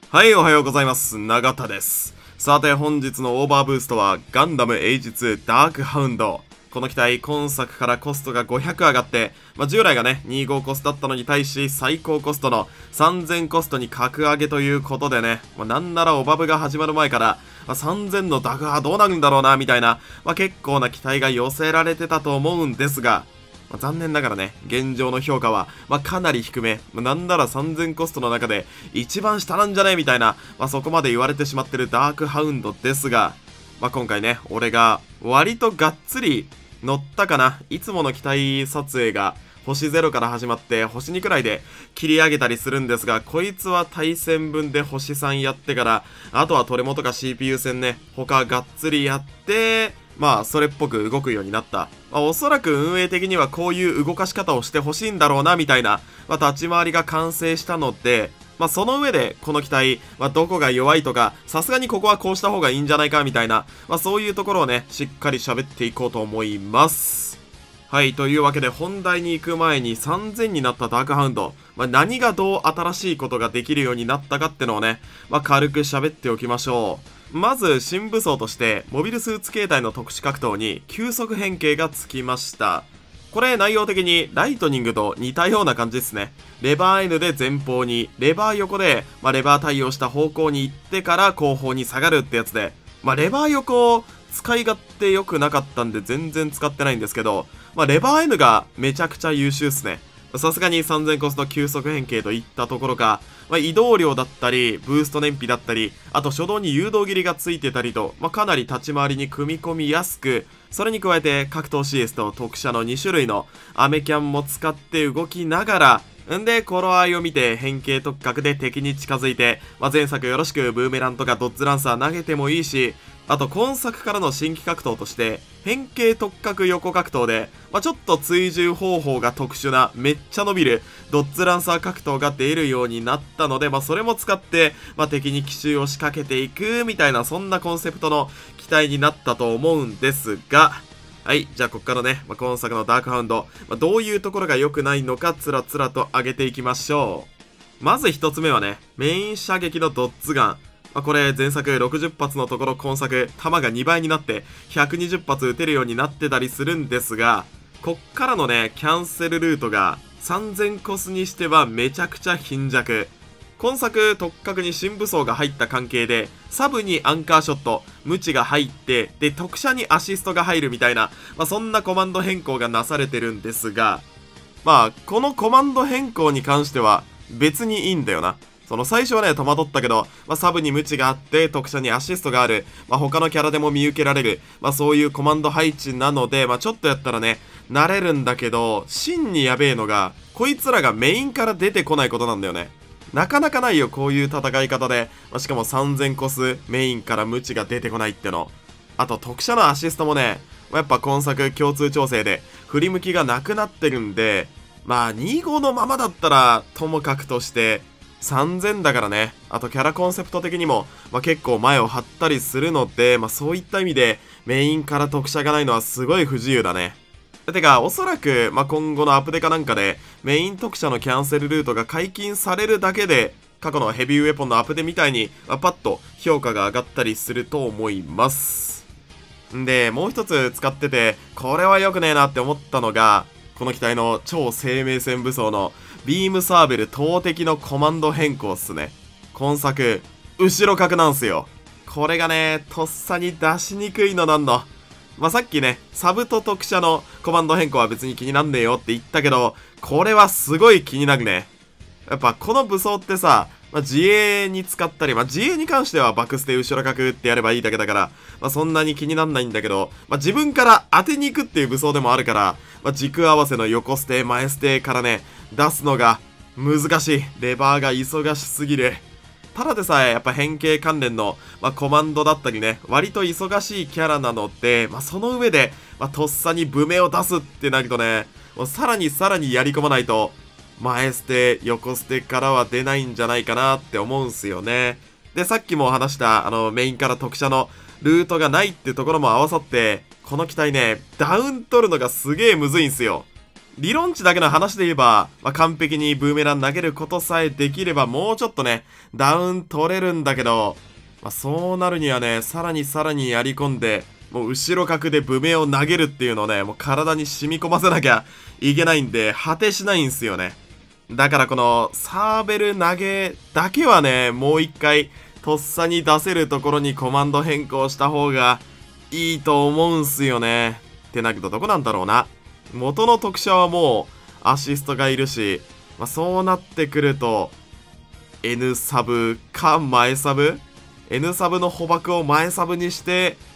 はい、おはようございます。永田です。さて、本日のオーバーブーストは、ガンダムエイジ2ダークハウンド。この機体、今作からコストが500上がって、従来がね、25コストだったのに対し、最高コストの3000コストに格上げということでね、なんならオバブが始まる前から、3000のダグハどうなるんだろうな、みたいな、結構な期待が寄せられてたと思うんですが、残念ながらね、現状の評価は、かなり低め、なんなら3000コストの中で一番下なんじゃねみたいな、そこまで言われてしまってるダークハウンドですが、今回ね、俺が割とがっつり乗ったかな。いつもの機体撮影が星0から始まって星2くらいで切り上げたりするんですが、こいつは対戦分で星3やってから、あとはトレモとか CPU 戦ね、他がっつりやって、それっぽく動くようになった。おそらく運営的にはこういう動かし方をしてほしいんだろうな、みたいな、立ち回りが完成したので、その上で、この機体、どこが弱いとか、さすがにここはこうした方がいいんじゃないか、みたいな、そういうところをね、しっかり喋っていこうと思います。はい、というわけで本題に行く前に3000になったダークハウンド、何がどう新しいことができるようになったかってのをね、軽く喋っておきましょう。まず新武装としてモビルスーツ形態の特殊格闘に急速変形がつきました。これ内容的にライトニングと似たような感じですね。レバー N で前方に、レバー横で、レバー対応した方向に行ってから後方に下がるってやつで、レバー横使い勝手良くなかったんで全然使ってないんですけど、レバー N がめちゃくちゃ優秀っすね。さすがに3000コスト急速変形といったところか、移動量だったり、ブースト燃費だったり、あと初動に誘導切りがついてたりと、かなり立ち回りに組み込みやすく、それに加えて格闘 CS と特殊の2種類のアメキャンも使って動きながら、頃合いを見て変形特格で敵に近づいて、前作よろしくブーメランとかドッズランサー投げてもいいし、あと今作からの新規格闘として、変形特格横格闘で、ちょっと追従方法が特殊な、めっちゃ伸びる、ドッズランサー格闘が出るようになったので、それも使って、敵に奇襲を仕掛けていく、みたいな、そんなコンセプトの機体になったと思うんですが、はい、じゃあこっからね、今作のダークハウンド、どういうところが良くないのか、つらつらと上げていきましょう。まず一つ目はね、メイン射撃のドッズガン。これ前作60発のところ今作弾が2倍になって120発撃てるようになってたりするんですが、こっからのねキャンセルルートが3000コスにしてはめちゃくちゃ貧弱。今作特格に新武装が入った関係でサブにアンカーショット、ムチが入ってで特殊にアシストが入るみたいな、そんなコマンド変更がなされてるんですが、このコマンド変更に関しては別にいいんだよな。その最初はね、戸惑ったけど、サブにムチがあって、特殊にアシストがある、他のキャラでも見受けられる、そういうコマンド配置なので、ちょっとやったらね、慣れるんだけど、真にやべえのが、こいつらがメインから出てこないことなんだよね。なかなかないよ、こういう戦い方で。しかも3000コス、メインからムチが出てこないっての。あと、特殊のアシストもね、やっぱ今作共通調整で、振り向きがなくなってるんで、25のままだったら、ともかくとして、3000だからね。あとキャラコンセプト的にも、結構前を張ったりするので、そういった意味でメインから特殊がないのはすごい不自由だね。てか、おそらく、今後のアップデカなんかでメイン特殊のキャンセルルートが解禁されるだけで、過去のヘビーウェポンのアップデみたいに、パッと評価が上がったりすると思います。んで、もう一つ使ってて、これは良くねえなって思ったのが、この機体の超生命線武装のビームサーベル投擲のコマンド変更っすね。今作、後ろ角なんすよ。これがね、とっさに出しにくいのなんの。さっきね、サブと特殊のコマンド変更は別に気になんねえよって言ったけど、これはすごい気になるね。やっぱこの武装ってさ、自衛に使ったり、自衛に関してはバクスで後ろ角ってやればいいだけだから、そんなに気になんないんだけど、自分から当てに行くっていう武装でもあるから、軸合わせの横捨て、前捨てからね、出すのが難しい。レバーが忙しすぎる。ただでさえやっぱ変形関連の、コマンドだったりね、割と忙しいキャラなので、その上で、とっさにブメを出すってなるとね、もうさらにやり込まないと、前捨て、横捨てからは出ないんじゃないかなって思うんすよね。で、さっきも話したメインから特殊のルートがないってところも合わさって、この機体ね、ダウン取るのがすげえむずいんすよ。 理論値だけの話で言えば、完璧にブーメラン投げることさえできればもうちょっとね、ダウン取れるんだけど、そうなるにはね、さらにやり込んで、もう後ろ角でブメを投げるっていうのをね、もう体に染み込ませなきゃいけないんで、果てしないんすよね。だからこのサーベル投げだけはね、もう一回とっさに出せるところにコマンド変更した方がいいと思うんすよね。ってなるとどこなんだろうな。元の特殊はもうアシストがいるし、そうなってくると N サブか前サブ N サブの捕獲を前サブにして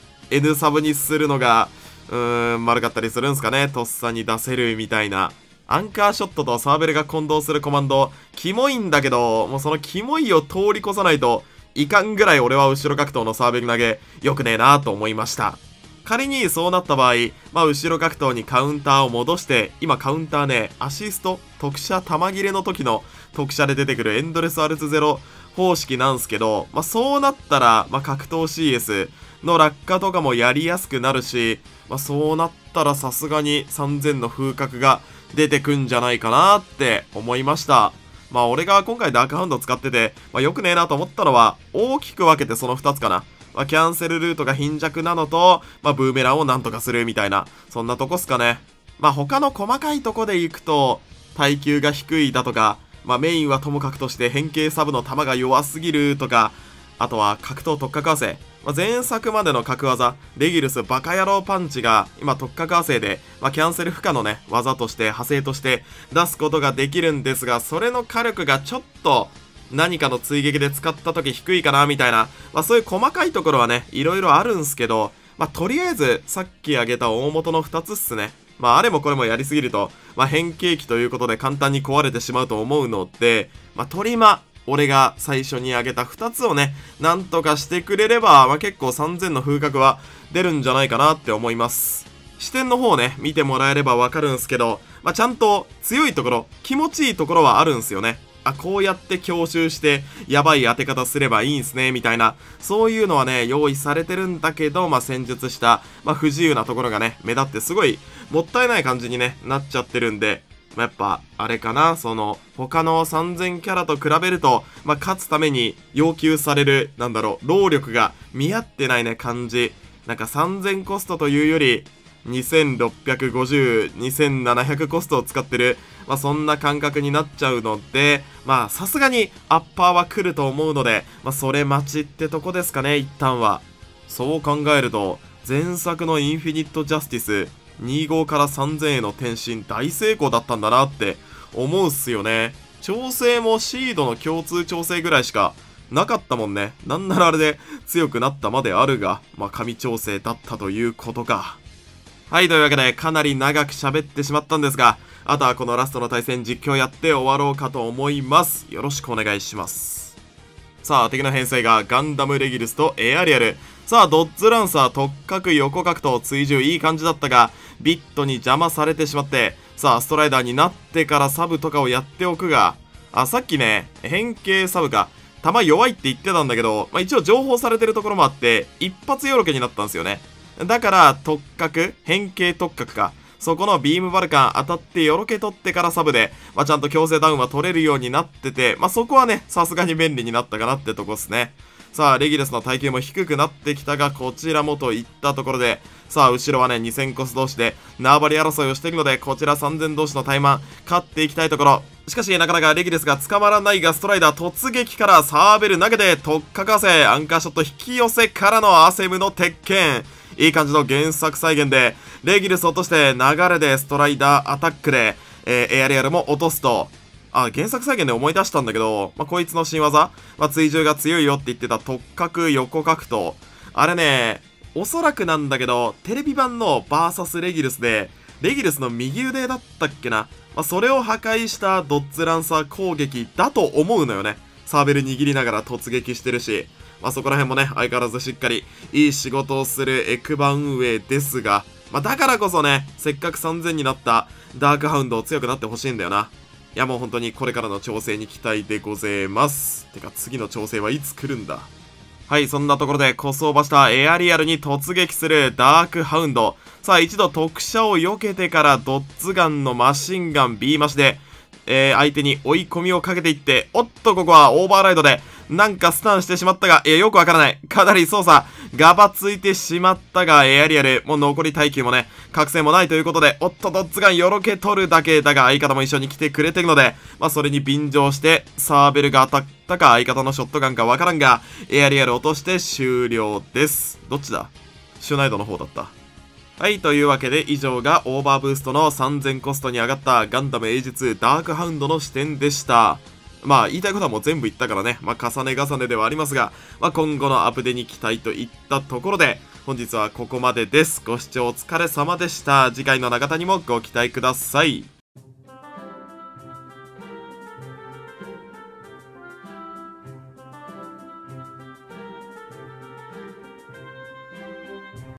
N サブにするのが丸かったりするんすかね。とっさに出せるみたいな。アンカーショットとサーベルが混同するコマンドキモいんだけど、もうそのキモいを通り越さないといかんぐらい俺は後ろ格闘のサーベル投げ良くねえなと思いました。仮にそうなった場合、後ろ格闘にカウンターを戻して、今カウンターね、アシスト、特殊弾切れの時の特殊で出てくるエンドレスアルツゼロ方式なんすけど、そうなったら、格闘 CS の落下とかもやりやすくなるし、そうなったらさすがに3000の風格が出てくんじゃないかなって思いました。俺が今回ダークハウンド使ってて、良くねえなと思ったのは、大きく分けてその2つかな。キャンセルルートが貧弱なのと、ブーメランをなんとかするみたいな、そんなとこっすかね。他の細かいとこで行くと、耐久が低いだとか、メインはともかくとして変形サブの弾が弱すぎるとか、あとは格闘特化合成。前作までの格技、レギルスバカ野郎パンチが今特化合成で、キャンセル不可のね、技として派生として出すことができるんですが、それの火力がちょっと、何かの追撃で使った時低いかなみたいな、そういう細かいところはね、いろいろあるんすけど、とりあえず、さっき挙げた大元の2つっすね。あれもこれもやりすぎると、変形機ということで簡単に壊れてしまうと思うので、トリマ、俺が最初に挙げた2つをね、なんとかしてくれれば、結構3000の風格は出るんじゃないかなって思います。視点の方ね、見てもらえればわかるんすけど、ちゃんと強いところ、気持ちいいところはあるんすよね。こうやって強襲して、やばい当て方すればいいんすね、みたいな。そういうのはね、用意されてるんだけど、戦術した、不自由なところがね、目立ってすごい、もったいない感じにね、なっちゃってるんで、やっぱ、あれかな、他の3000キャラと比べると、勝つために要求される、労力が見合ってないね、感じ。3000コストというより、2650、2700コストを使ってる、そんな感覚になっちゃうので、さすがにアッパーは来ると思うので、それ待ちってとこですかね、一旦は。そう考えると、前作のインフィニットジャスティス、25から3000への転身大成功だったんだなって思うっすよね。調整もシードの共通調整ぐらいしかなかったもんね。なんならあれで強くなったまであるが、神調整だったということか。はい、というわけでかなり長く喋ってしまったんですが、あとはこのラストの対戦実況やって終わろうかと思います。よろしくお願いします。さあ、敵の編成がガンダムレギルスとエアリアル。さあ、ドッズランサー、特角、横角と追従いい感じだったが、ビットに邪魔されてしまって、さあ、ストライダーになってからサブとかをやっておくが、さっきね、変形サブか、弾弱いって言ってたんだけど、一応情報されてるところもあって、一発よろけになったんですよね。だから、特角、変形特角か。そこのビームバルカン当たってよろけ取ってからサブで、ちゃんと強制ダウンは取れるようになってて、そこはね、さすがに便利になったかなってとこっすね。さあ、レギルスの耐久も低くなってきたが、こちらもといったところで、さあ、後ろはね、2000コス同士で縄張り争いをしているので、こちら3000同士の怠慢、勝っていきたいところ。しかし、なかなかレギルスが捕まらないが、ストライダー突撃からサーベル投げて、特化化成、アンカーショット引き寄せからのアセムの鉄拳。いい感じの原作再現で、レギルス落として流れでストライダーアタックで、エアリアルも落とすと、原作再現で思い出したんだけど、こいつの新技、追従が強いよって言ってた特角横角と、あれね、おそらくなんだけど、テレビ版のバーサスレギルスで、レギルスの右腕だったっけな。それを破壊したドッズランサー攻撃だと思うのよね。サーベル握りながら突撃してるし、そこら辺もね、相変わらずしっかりいい仕事をするエクバ運営ですが、だからこそね、せっかく3000になったダークハウンド強くなってほしいんだよな。いやもう本当にこれからの調整に期待でございます。てか次の調整はいつ来るんだ。 はい、そんなところでコスオーバーしたエアリアルに突撃するダークハウンド。さあ、一度特殊を避けてからドッツガンのマシンガン B マシで、相手に追い込みをかけていって、おっと、ここはオーバーライドで、なんかスタンしてしまったが、よくわからない。かなり操作、ガバついてしまったが、エアリアル、もう残り耐久もね、覚醒もないということで、おっと、ドッツガンよろけ取るだけだが、相方も一緒に来てくれてるので、それに便乗して、サーベルが当たったか、相方のショットガンかわからんが、エアリアル落として終了です。どっちだ？シュナイドの方だった。はい、というわけで以上がオーバーブーストの3000コストに上がったガンダムエイジ2ダークハウンドの視点でした。言いたいことはもう全部言ったからね、重ね重ねではありますが、今後のアップデに期待といったところで、本日はここまでです。ご視聴お疲れ様でした。次回の長田にもご期待ください。